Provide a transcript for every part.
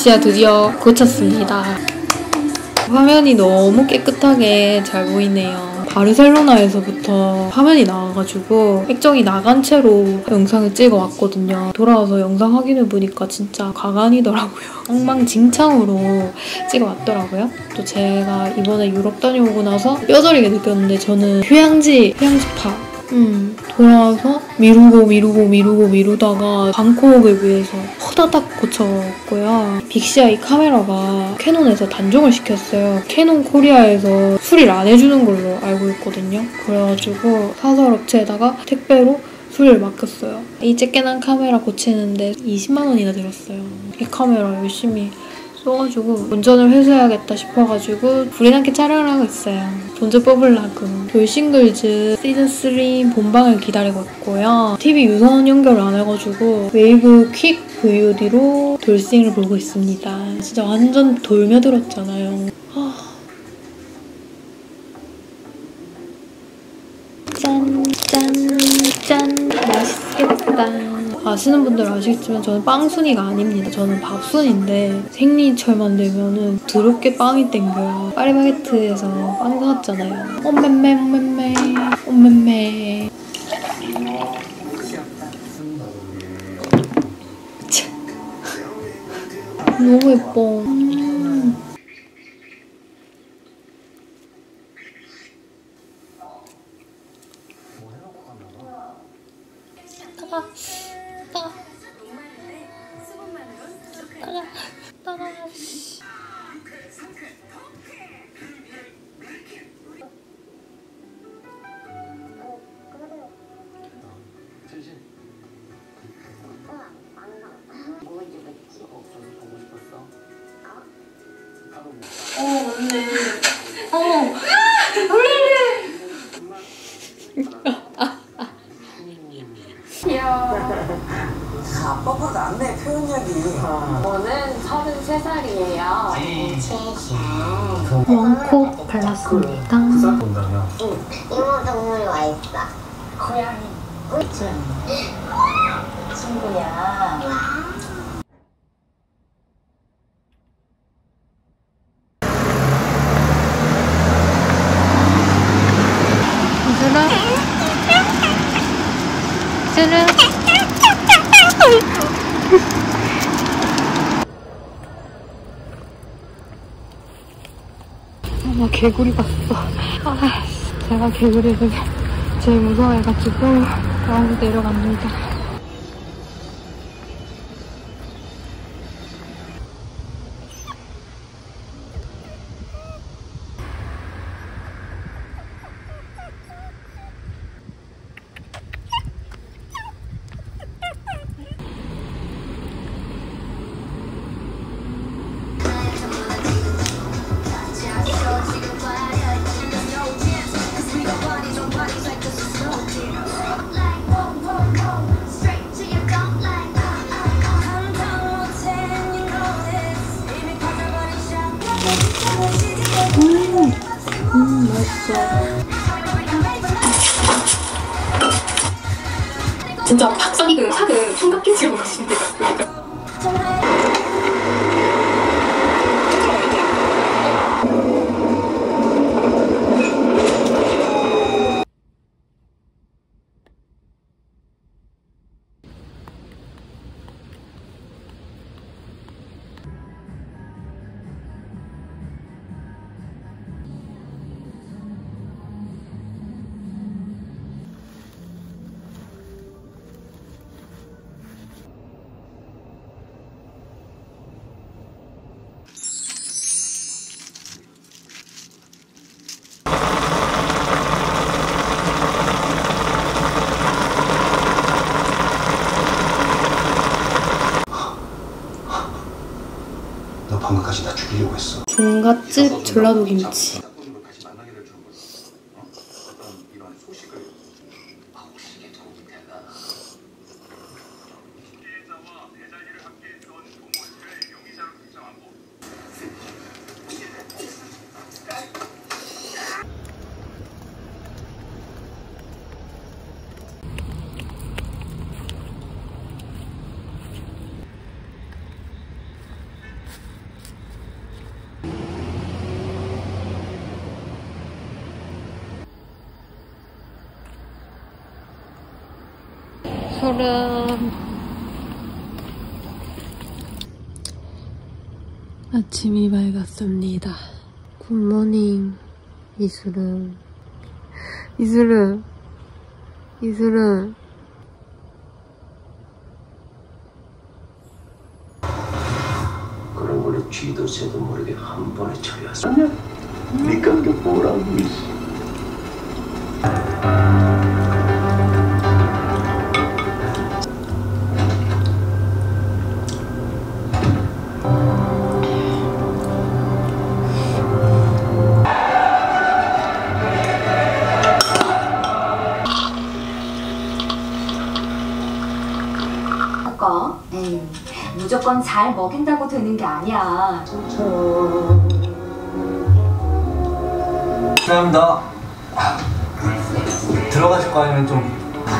빅시아 드디어 고쳤습니다. 화면이 너무 깨끗하게 잘 보이네요. 바르셀로나에서부터 화면이 나와가지고 액정이 나간 채로 영상을 찍어왔거든요. 돌아와서 영상 확인해보니까 진짜 가관이더라고요. 엉망진창으로 찍어왔더라고요. 또 제가 이번에 유럽 다녀오고 나서 뼈저리게 느꼈는데 저는 휴양지파 돌아와서 미루다가 방콕을 위해서 호다닥 고쳤고요. 빅시아 이 카메라가 캐논에서 단종을 시켰어요. 캐논 코리아에서 수리를 안 해주는 걸로 알고 있거든요. 그래가지고 사설 업체에다가 택배로 수리를 맡겼어요. 이 쬐끈한 카메라 고치는데 20만 원이나 들었어요. 이 카메라 열심히 써가지고 운전을 회수해야겠다 싶어가지고 불이 나게 촬영을 하고 있어요. 돈좀 뽑으려고. 돌싱글즈 시즌3 본방을 기다리고 있고요. TV 유선 연결을 안 해가지고 웨이브 퀵 VOD로 돌싱을 보고 있습니다. 진짜 완전 돌며들었잖아요. 짠, 짠, 짠. 맛있겠다. 아시는 분들 아시겠지만 저는 빵순이가 아닙니다. 저는 밥순인데 생리철만 되면은 더럽게 빵이 땡겨요. 파리바게트에서 빵 사왔잖아요. 옴맴매. 너무 예뻐. 아빠보다 낫네 표현력이. 저는 33살이에요. 원콧 발랐습니다. 이모 동물이 와 있어. 고양이. 친구야. 나 개구리 봤어. 제가 개구리를 제일 무서워해가지고 다시 내려갑니다. 맛있어. 진짜 박사기금 사금 총각김치 먹으시면 돼요. 너 방금까지 나 죽이려고 했어. 종갓집 전라도 김치. 소름. 아침이 밝았습니다. 굿모닝. 이슬은. 그런 거를 쥐도 새도 모르게 한 번에 처리했어. 니까 그게 뭐라고 있어. 무조건 잘 먹인다고 되는 게 아니야. 감사합니다. 들어가실 거 아니면 좀.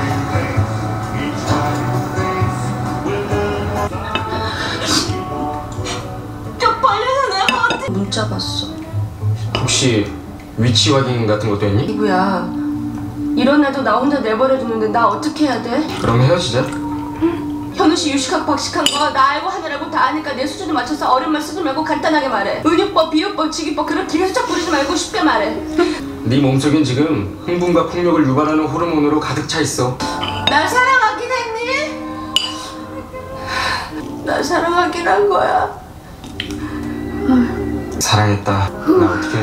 쪽팔려서 내가 어떻게. 문자 봤어. 혹시 위치 확인 같은 것도 했니? 이구야. 이런 애도 나 혼자 내버려두는데 나 어떻게 해야 돼? 그럼 헤어지자. 현우 씨 유식하고 박식한 거 나 알고 하느라고 다 아니까 내 수준에 맞춰서 어려운 쓰지 말고 간단하게 말해. 은유법, 비유법, 직유법 그렇게 계속 부르지 말고 쉽게 말해. 네 몸속엔 지금 흥분과 폭력을 유발하는 호르몬으로 가득 차 있어. 날 사랑하긴 했니? 날 사랑하긴 한 거야. 사랑했다. 나 어떻게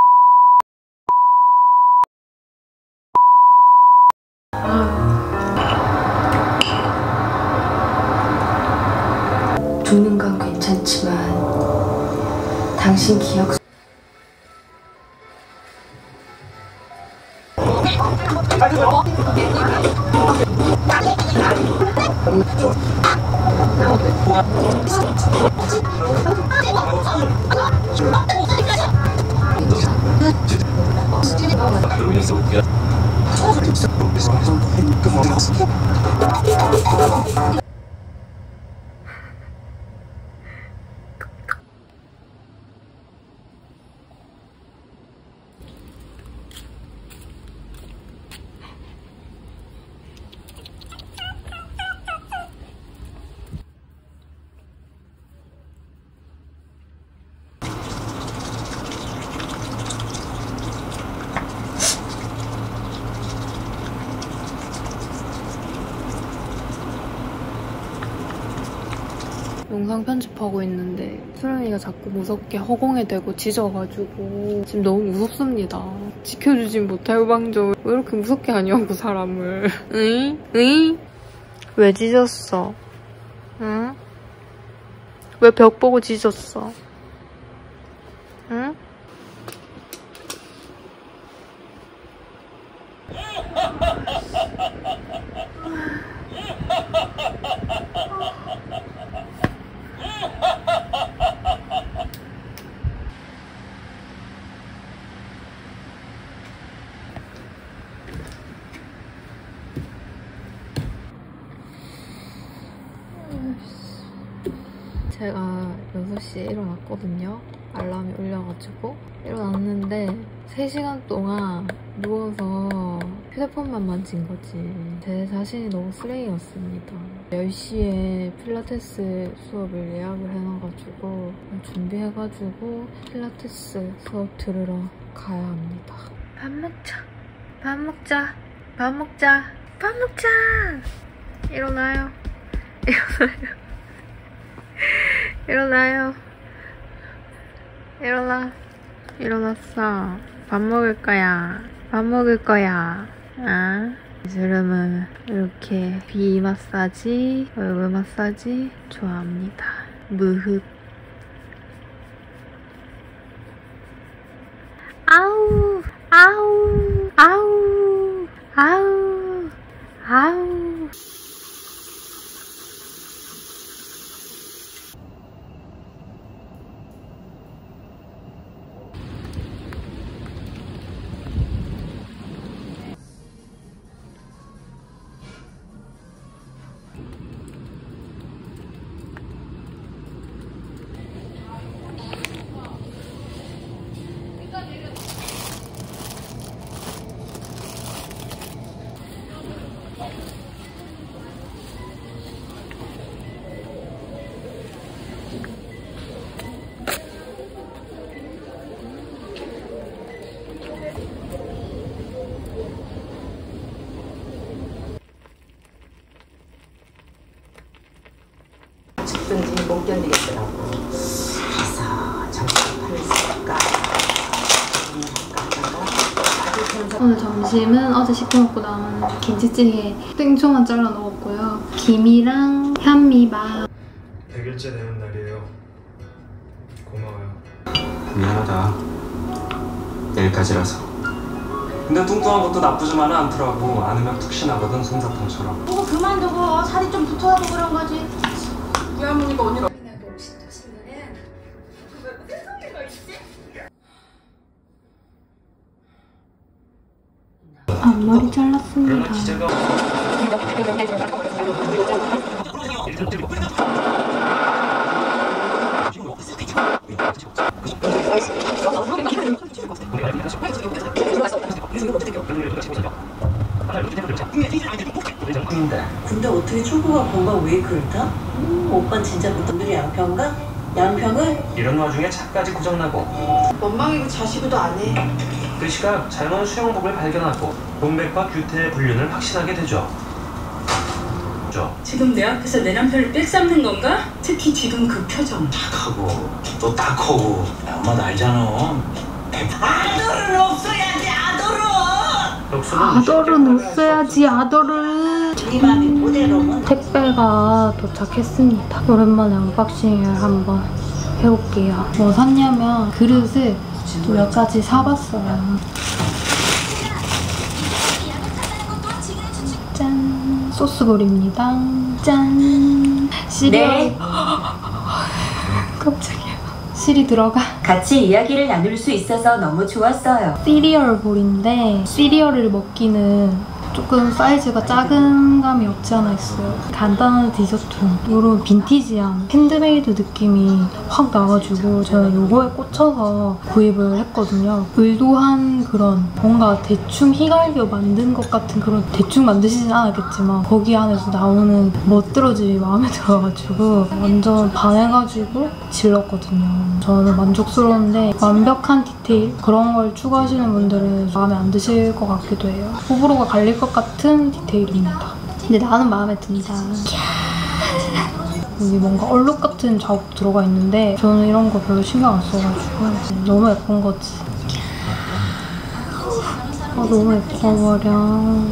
죽는 건 괜찮지만 당신 기억 영상 편집하고 있는데 수련이가 자꾸 무섭게 허공에 대고 짖어가지고 지금 너무 무섭습니다. 지켜주진 못할 방정. 왜 이렇게 무섭게 하냐고 사람을. 응? 응? 왜 짖었어? 응? 왜 벽 보고 짖었어? 응? 제가 6시에 일어났거든요. 알람이 울려가지고 일어났는데 3시간 동안 누워서 휴대폰만 만진 거지. 제 자신이 너무 쓰레기였습니다. 10시에 필라테스 수업을 예약을 해놔가지고 준비해가지고 필라테스 수업 들으러 가야 합니다. 밥 먹자. 밥 먹자. 밥 먹자. 밥 먹자. 일어나요. 일어나요. 일어나요. 일어나. 일어났어. 밥 먹을 거야. 밥 먹을 거야. 아? 이슬음은 이렇게 비 마사지, 얼굴 마사지 좋아합니다. 무흡. 아우, 아우, 아우, 아우, 아우. 어쩐지 못 견디겠더라고. 그래서 정신판을 쓸까? 오늘 점심은 어제 시켜먹고 남은 김치찌개 땡초만 잘라 넣었고요. 김이랑 현미밥. 100일째 되는 날이에요. 고마워요. 미안하다. 내일까지라서. 근데 뚱뚱한 것도 나쁘지만은 않더라고. 안으면 푹신하거든, 솜사탕처럼. 그거 그만두고 살이 좀 붙어하고 그런 거지. 우리 할머니가 언니를 앞머리 잘랐습니다. 근데 어떻게 초보가 건강 웨이크를 타? 오빠 진짜 무덤들이 양평가? 양평을? 이런 와중에 차까지 고장나고 원망이고 자시고도 안 해. 그 시각 잘못 수영복을 발견하고 동맥과 규태의 불륜을 확신하게 되죠. 지금 내 앞에서 내 남편을 빽삼는 건가? 특히 지금 그 표정. 하고 또 딱하고 엄마도 알잖아. 아들은 없어야지 아들은. 아들은 없어야지 아들은. 네 맘이 그대로면. 택배가 도착했습니다. 오랜만에 언박싱을 한번 해볼게요. 뭐 샀냐면 그릇을 또 몇 가지 사봤어요. 짠! 소스볼입니다. 짠! 시리얼. 네. 깜짝이야. 실이 들어가. 같이 이야기를 나눌 수 있어서 너무 좋았어요. 시리얼 볼인데 시리얼을 먹기는 조금 사이즈가 작은 감이 없지 않아 있어요. 간단한 디저트용 이런 빈티지한 핸드메이드 느낌이 확 나가지고 저는 이거에 꽂혀서 구입을 했거든요. 의도한 그런 뭔가 대충 휘갈겨 만든 것 같은 그런 대충 만드시진 않았겠지만 거기 안에서 나오는 멋들어짐이 마음에 들어가지고 완전 반해가지고 질렀거든요. 저는 만족스러운데 완벽한 디테일 그런 걸 추구하시는 분들은 마음에 안 드실 것 같기도 해요. 호불호가 갈릴 것 같은 디테일입니다. 근데 나는 마음에 든다. 여기 뭔가 얼룩 같은 자국 들어가 있는데 저는 이런 거 별로 신경 안 써가지고 너무 예쁜 거지. 너무 예뻐버려.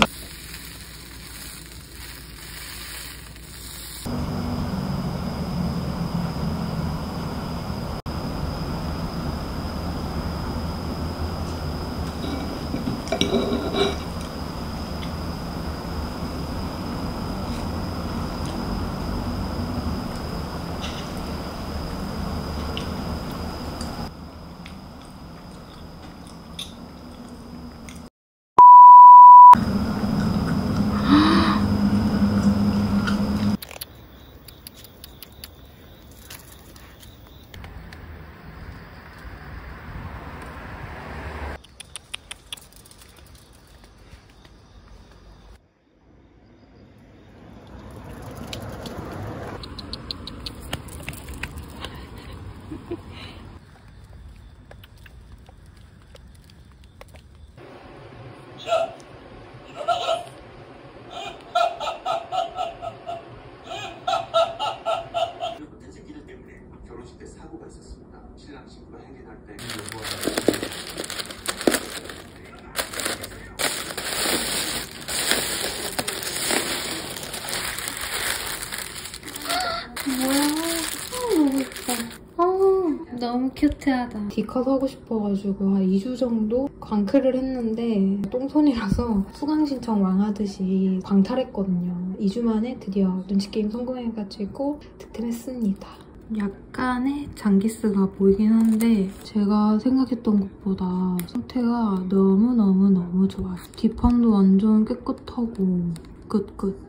너무 큐트하다. D컷 하고 싶어가지고 한 2주 정도 광클을 했는데 똥손이라서 수강 신청 왕하듯이 광탈했거든요. 2주 만에 드디어 눈치게임 성공해가지고 득템했습니다. 약간의 장기스가 보이긴 한데 제가 생각했던 것보다 상태가 너무너무 좋아요. 뒷판도 완전 깨끗하고 끝.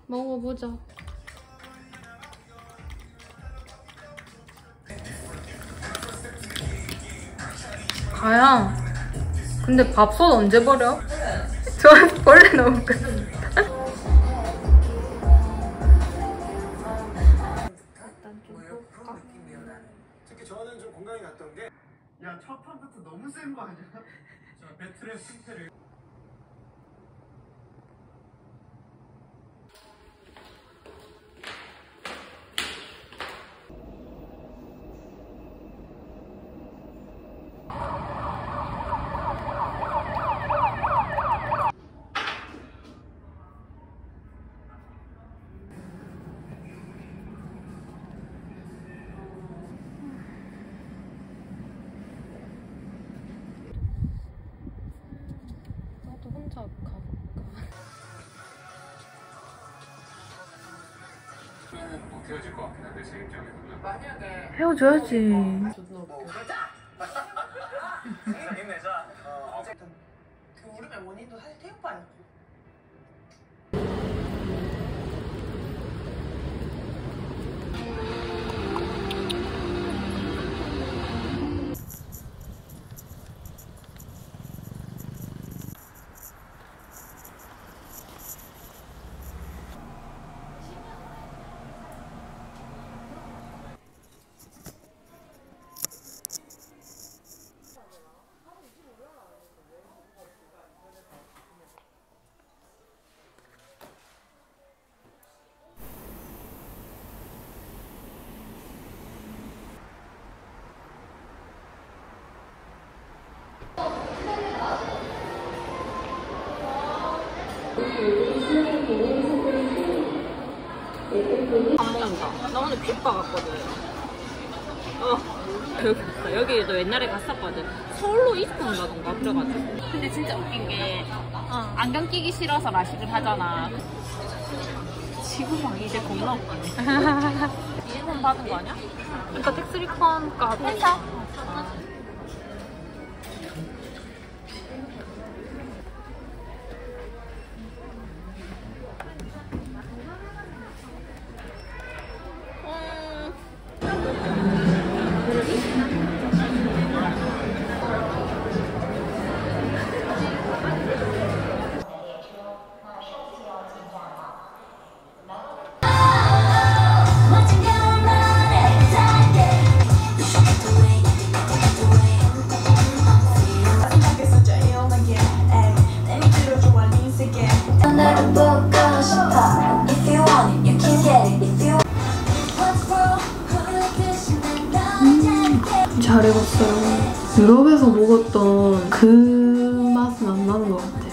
먹어보자. 가야. 근데 밥솥 언제 버려? 저 원래 너무 큰. 특히 저는 좀 공감이 갔던 게, 야, 첫 판부터 너무 센 거 아니야? 자, 배틀의 승패를. 나도 혼자 가볼까? 헤어질 것 같긴 한데 제 입장에서는 헤어져야지. 힘내자. 그 울음의 원인도 사실 태우파였고. 안 먹는다. 나 오늘 귓바 갔거든. 여기도 옛날에 갔었거든. 서울로 이스탄 가던가 그래가지고. 근데 진짜 웃긴 게 안경 끼기 싫어서 라식을 하잖아. 지금 막 이제 겁나 웃기네. 이제는 받은 거 아니야? 그러니까 텍스 리펀 까도. 회사? 잘 익었어요. 유럽에서 먹었던 그 맛은 안 나는 것 같아.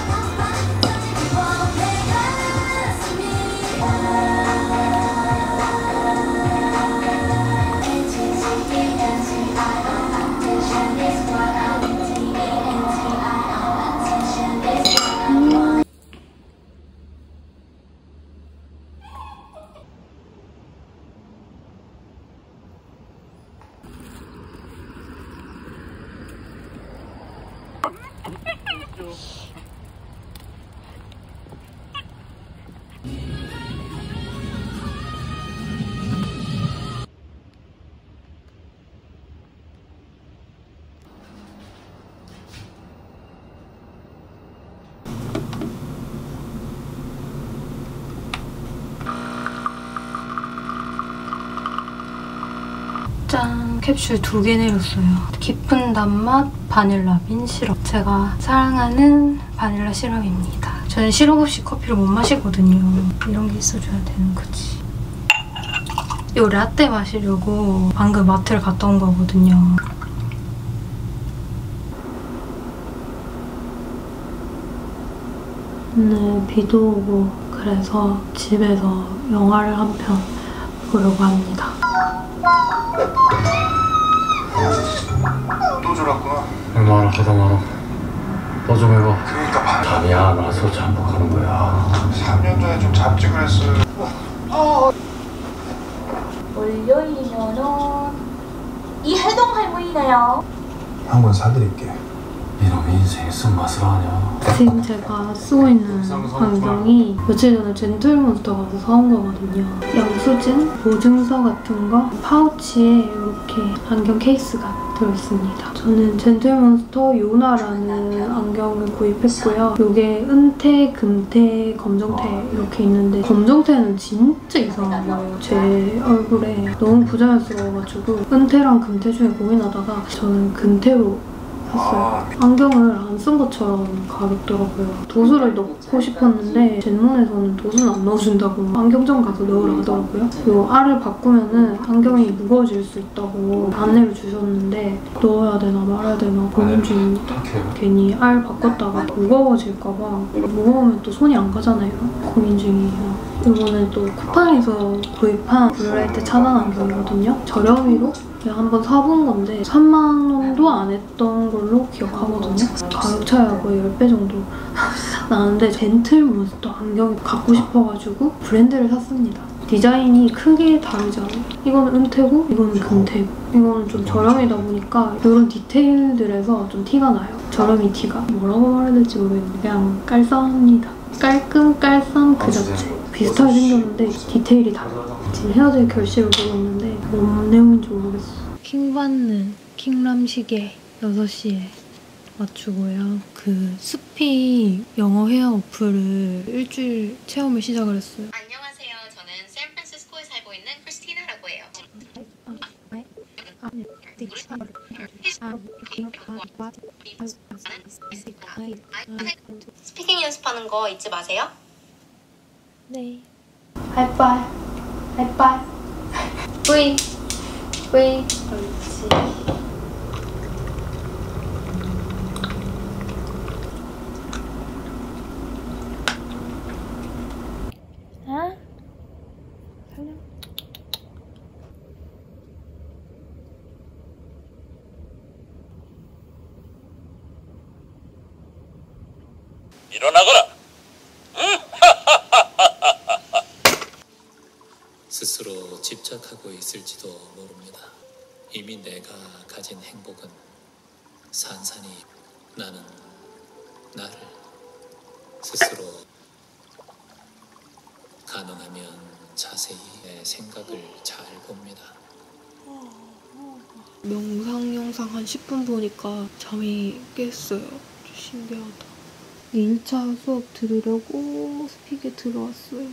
짠! 캡슐 2개 내렸어요. 깊은 단맛 바닐라 빈 시럽. 제가 사랑하는 바닐라 시럽입니다. 저는 시럽 없이 커피를 못 마시거든요. 이런 게 있어줘야 되는 거지. 이 라떼 마시려고 방금 마트를 갔다 온 거거든요. 오늘 비도 오고 그래서 집에서 영화를 한 편 보려고 합니다. 또 졸았구나. 말아 하다 말아. 너 좀 해봐. 그러니까 답이 안 와서 잠복하는 거야. 3년 전에 좀 잡지 그랬어요. 월요일이면은 이 해동 할머니네요. 한 번 사드릴게. 이놈의 인생에 쓴맛을 하냐. 지금 제가 쓰고 있는 안경이 며칠 전에 젠틀몬스터 가서 사온 거거든요. 영수증, 보증서 같은 거 파우치에 이렇게 안경 케이스가 들어있습니다. 저는 젠틀몬스터 요나라는 안경을 구입했고요. 이게 은태, 금태, 검정태 이렇게 있는데 검정태는 진짜 이상한 거예요. 제 얼굴에 너무 부자연스러워가지고 은태랑 금태 중에 고민하다가 저는 금태로 샀어요. 안경을 안 쓴 것처럼 가볍더라고요. 도수를 넣고 싶었는데 젠몬에서는 도수는 안 넣어준다고 안경점 가서 넣으라 하더라고요. 그리고 알을 바꾸면은 안경이 무거워질 수 있다고 안내를 주셨는데 넣어야 되나 말아야 되나 고민 중입니다. 괜히 알 바꿨다가 무거워질까봐 무거우면 또 손이 안 가잖아요. 고민 중이에요. 이거는 또 쿠팡에서 구입한 블루라이트 차단 안경이거든요. 저렴이로 한번 사본 건데 3만 원도 안 했던 걸로 기억하거든요. 가격 차이가 거의 10배 정도 나는데 젠틀몬스터 안경이 갖고 싶어가지고 브랜드를 샀습니다. 디자인이 크게 다르지 않아요. 이거는 은태고 이거는 금태고 이거는 좀 저렴이다 보니까 이런 디테일들에서 좀 티가 나요. 저렴이 티가. 뭐라고 말해야 될지 모르겠는데 그냥 깔쌈합니다. 깔끔 깔쌈 그 자체. 비슷하게 생겼는데 디테일이 달라요. 지금 헤어질 결실을 보고 있는데 뭔 내용인지 모르겠어. 킹받는 킹람시계 6시에 맞추고요. 그 스피 영어 회화 어플을 일주일 체험을 시작을 했어요. 안녕하세요. 저는 샌프란시스코에 살고 있는 크리스티나라고 해요. 스피킹 연습하는 거 잊지 마세요. 네. 하이파이. 하이파이. 뿌이. 뿌이. 그렇지. 아? 살려. 일어나거라. 스스로 집착하고 있을지도 모릅니다. 이미 내가 가진 행복은 산산이 나는 나를 스스로 가능하면 자세히 내 생각을 잘 봅니다. 명상 영상 한 10분 보니까 잠이 깼어요. 신기하다. 1차 수업 들으려고 스픽에 들어왔어요.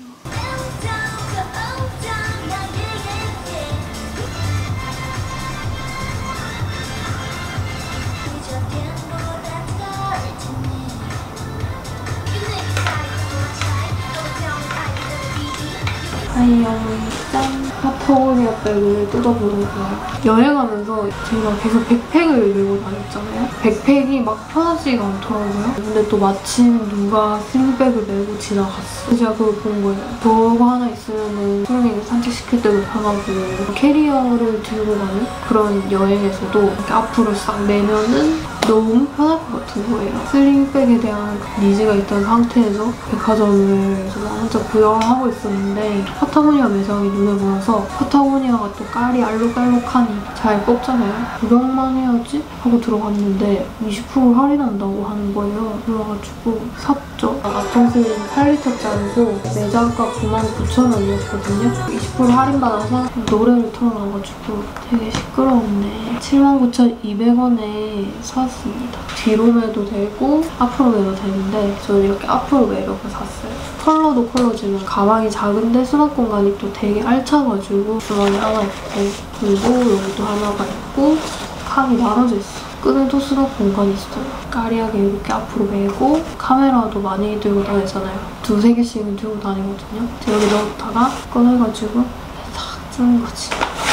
짠! 파타고니아 백을 뜯어보려고요. 여행하면서 제가 계속 백팩을 메고 다녔잖아요. 백팩이 막 편하지가 않더라고요. 근데 또 마침 누가 슬링백을 메고 지나갔어. 제가 그걸 본 거예요. 저거 하나 있으면 수영이를 산책시킬 때도 편하고 캐리어를 들고 가는 그런 여행에서도 이렇게 앞으로 싹 내면은 너무 편할 것 같은 거예요. 슬링백에 대한 니즈가 있던 상태에서 백화점을 혼자 구경을 하고 있었는데 파타고니아 매장이 눈에 보여서 파타고니아가 또 깔이 알록알록하니 잘 뽑잖아요. 구경만 해야지 하고 들어갔는데 20% 할인한다고 하는 거예요. 그래가지고 샀죠. 아톰슬림 8리터짜리고 매장가 99,000원이었거든요. 20% 할인받아서 노래를 틀어놔가지고 되게 시끄러웠네. 79,200원에 샀습니다. 뒤로 매도 되고 앞으로 매도 되는데 저는 이렇게 앞으로 매려고 샀어요. 컬러도 컬러지만 가방이 작은데 수납 공간이 또 되게 알차가지고 주머니 하나 있고 그리고 여기도 하나가 있고 칸이 나눠져 있어. 끈에도 수납 공간이 있어요. 까리하게 이렇게 앞으로 매고 카메라도 많이 들고 다니잖아요. 2-3개씩은 들고 다니거든요. 여기 넣었다가 꺼내가지고 탁 쓰는 거지.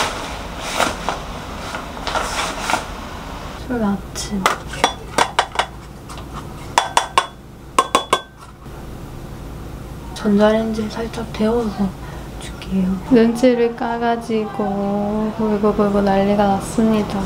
술 아침. 전자레인지에 살짝 데워서 줄게요. 렌즈를 까가지고 골고골고 난리가 났습니다.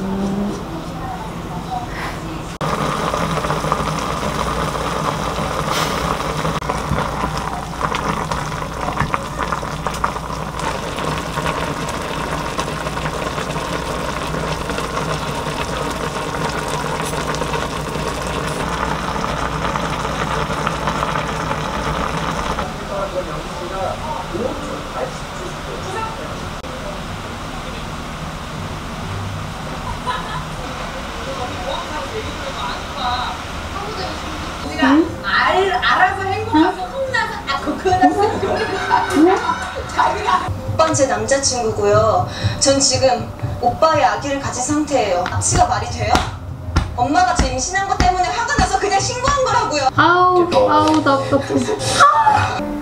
알아서 행복하고 혼나서 자기가 오빠는 제 남자친구고요. 전 지금 오빠의 아기를 가진 상태예요. 납치가 말이 돼요? 엄마가 제 임신한 것 때문에 화가 나서 그냥 신고한 거라고요. 아우 답답해.